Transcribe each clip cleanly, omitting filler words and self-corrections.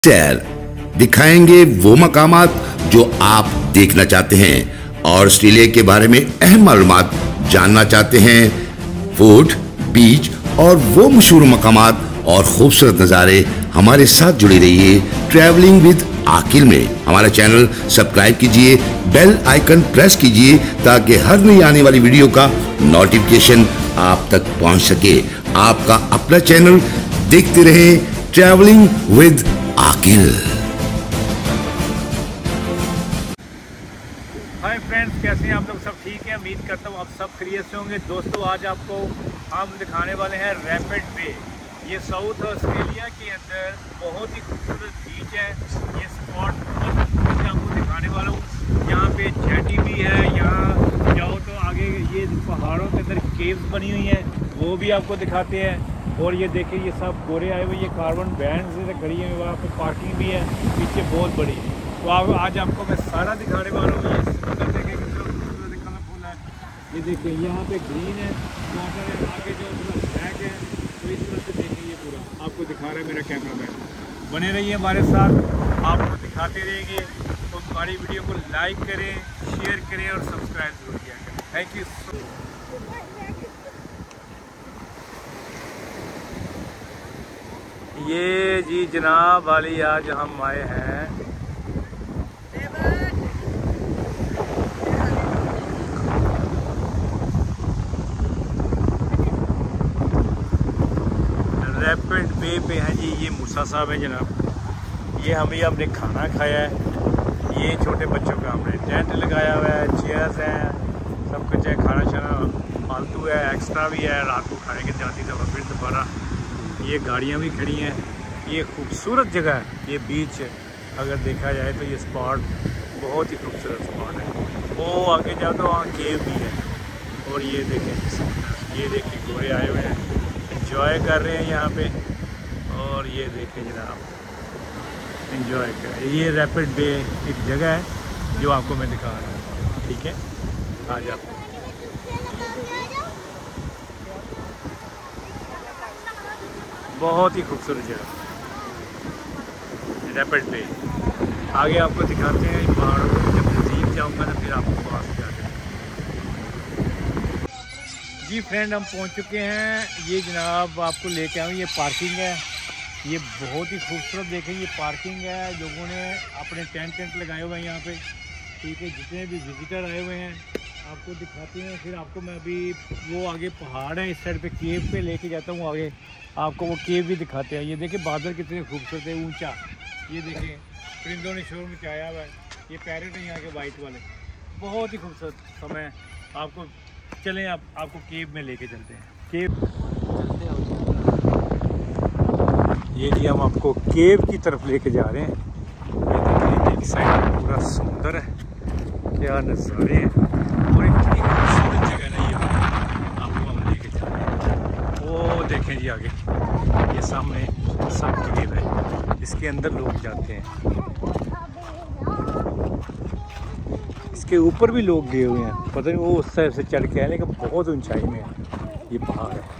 सैर दिखाएंगे वो मकामात जो आप देखना चाहते हैं और ऑस्ट्रेलिया के बारे में अहम मालूमात जानना चाहते हैं। फूड, बीच और वो मशहूर मकामात और खूबसूरत नज़ारे, हमारे साथ जुड़े रहिए ट्रैवलिंग विद आकिल में। हमारा चैनल सब्सक्राइब कीजिए, बेल आइकन प्रेस कीजिए ताकि हर नई आने वाली वीडियो का नोटिफिकेशन आप तक पहुंच सके। आपका अपना चैनल देखते रहे travelling with Aqil. Hi friends, कैसे हैं आप लोग? सब ठीक है, उम्मीद करता हूँ आप सब खैरियत से होंगे। दोस्तों, आज आपको हम दिखाने वाले हैं रैपिड बे। ये साउथ ऑस्ट्रेलिया के अंदर बहुत ही खूबसूरत बीच है। ये स्पॉट बहुत आपको दिखाने वाला हूँ। यहाँ पे जेटी भी है, यहाँ जाओ तो आगे ये पहाड़ों के अंदर केव्स बनी हुई हैं, वो भी आपको दिखाते हैं। और ये देखिए, ये सब गोरे आए हुए, ये कार्बन बैंड से खड़ी है, वहाँ पे पार्किंग भी है पीछे बहुत बड़ी। तो आज आपको मैं सारा दिखाने वाला हूँ। ये समुद्र देखें कितना खूबसूरत कलरफुल है। ये देखिए, यहाँ पे ग्रीन है वाटर है, आगे जो ब्लैक है, तो इस तरह से देखिए ये पूरा आपको दिखा रहा है मेरा कैमरा मैन। बने रहिए हमारे साथ, आपको दिखाते रहेंगे। तो हमारी वीडियो को लाइक करें, शेयर करें और सब्सक्राइब जरूर किया करें। Thank you so much. ये जी जनाब वाली, आज हम आए हैं रैपिड बे पे हैं जी। ये मूसा साहब है जनाब। ये हम ही हमने खाना खाया है। ये छोटे बच्चों का हमने टेंट लगाया हुआ है, चेयर्स हैं, सब कुछ है। खाना शाना फालतू है, एक्स्ट्रा भी है, रात को खाएंगे जाती दफ़ा फिर दोबारा। ये गाड़ियाँ भी खड़ी हैं। ये खूबसूरत जगह है ये बीच। अगर देखा जाए तो ये स्पॉट बहुत ही खूबसूरत स्पॉट है। वो आगे जाओ तो वहाँ केव भी है। और ये देखें गोरे आए हुए हैं, एंजॉय कर रहे हैं यहाँ पे। और ये देखें जनाब, एंजॉय कर रहे हैं। ये रैपिड बे एक जगह है जो आपको मैं दिखा रहा हूँ, ठीक है। आ जाओ। बहुत ही खूबसूरत जगह रैपिड बे। आगे आपको दिखाते हैं पहाड़ों को। जब नज़दीक जाऊँगा ना फिर आपको पास जाकर। जी फ्रेंड, हम पहुंच चुके हैं। ये जनाब आपको लेके आऊँ, ये पार्किंग है। ये बहुत ही खूबसूरत देखें, ये पार्किंग है। लोगों ने अपने टेंट लगाए हुए हैं यहाँ पे, ठीक है। जितने भी विजिटर आए हुए हैं आपको दिखाते हैं। फिर आपको मैं अभी वो आगे पहाड़ है इस साइड पे, केव पे लेके जाता हूँ। आगे आपको वो केव भी दिखाते हैं। ये देखिए बादल कितने खूबसूरत है, ऊंचा। ये देखें परिंदों ने शोर मचाया हुआ है। ये पैरेट है यहाँ के वाइट वाले, बहुत ही खूबसूरत समय। आपको चलें, आपको केव में लेके चलते हैं। केव ये जी हम आपको केव की तरफ लेके जा रहे हैं। ये देखिए एक साइड पूरा समुंदर है, क्या नज़ारे हैं। और इतनी खूबसूरत जगह नहीं है, आपको हम लेके चल रहे हैं। वो देखें जी आगे, ये सामने सब केव है, इसके अंदर लोग जाते हैं। इसके ऊपर भी लोग गए हुए हैं, पता नहीं वो उस साइड से चढ़ के आए, लेकिन बहुत ऊंचाई में है ये पहाड़ है।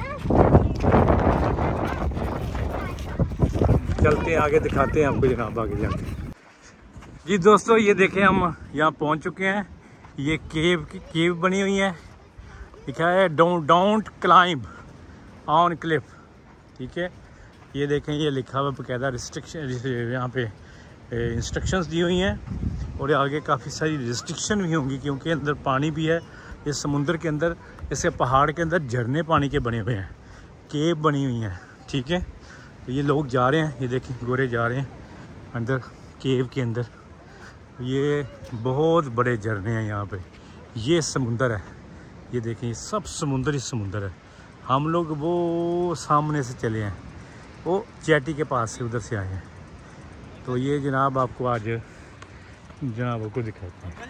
चलते हैं आगे, दिखाते हैं आपको जनाब आगे जाके। जी दोस्तों, ये देखें हम यहाँ पहुँच चुके हैं। ये केव बनी हुई है, लिखा है डोंट क्लाइंब ऑन क्लिफ, ठीक है। ये देखें, ये लिखा हुआ बकायदा रिस्ट्रिक्शन, यहाँ पे इंस्ट्रक्शंस दी हुई हैं। और आगे काफ़ी सारी रिस्ट्रिक्शन भी होंगी क्योंकि अंदर पानी भी है। इस समुंदर के अंदर, इसके पहाड़ के अंदर झरने पानी के बने हुए हैं, केव बनी हुई हैं, ठीक है। तो ये लोग जा रहे हैं, ये देखें गोरे जा रहे हैं अंदर केव के अंदर। ये बहुत बड़े झरने हैं यहाँ पे। ये समुंदर है, ये देखें, ये सब समुंदर ही समुंदर है। हम लोग वो सामने से चले हैं, वो जेटी के पास से उधर से आए हैं। तो ये जनाब आपको आज जनाब को दिखाते हैं।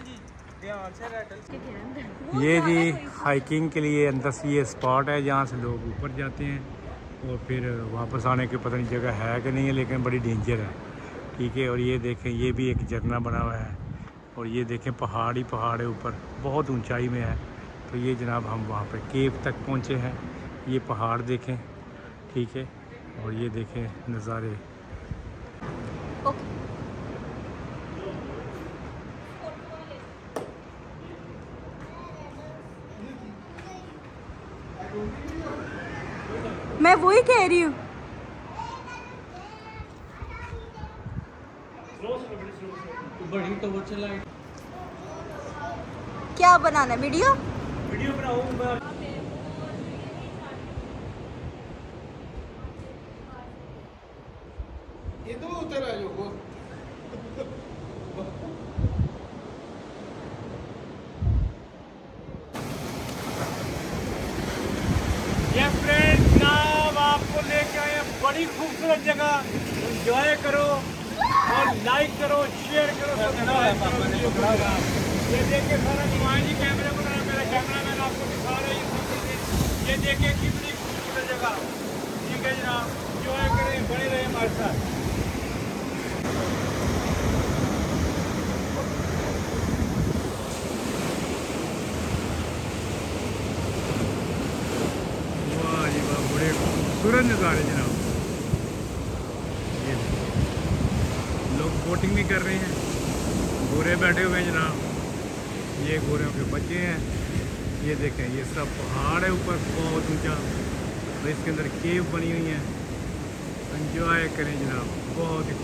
ये जी हाइकिंग के लिए अंदर से ये स्पॉट है जहाँ से लोग ऊपर जाते हैं और फिर वापस आने की पता नहीं जगह है कि नहीं है, लेकिन बड़ी डेंजर है, ठीक है। और ये देखें, ये भी एक झरना बना हुआ है। और ये देखें पहाड़ ही पहाड़ है ऊपर, बहुत ऊंचाई में है। तो ये जनाब हम वहाँ पे केव तक पहुँचे हैं। ये पहाड़ देखें, ठीक है। और ये देखें नज़ारे। वही कह रही हूँ। क्या बनाना है? वीडियो बनाऊंगा। ये तो उतर आ जाओ। ये फ्रेंड नाम आपको लेके आए बड़ी खूबसूरत जगह। एंजॉय करो और लाइक करो, शेयर करो, सब्सक्राइब करो। ये देखिए सारा जी कैमरे पर मेरा कैमरामैन आपको दिखा रहे हैं। ये देखिए कितनी खूबसूरत जगह। ठीक है जनाब, एंजॉय करें, बने रहे हमारे साथ। बड़े खूबसूरत नज़ारे जनाब। ये लोग बोटिंग भी कर रहे हैं, गोरे बैठे हुए हैं जनाब। ये गोरों के बच्चे हैं। ये देखें, ये सब पहाड़ है ऊपर बहुत ऊंचा, और इसके अंदर केव बनी हुई है। एंजॉय करें जनाब, बहुत ही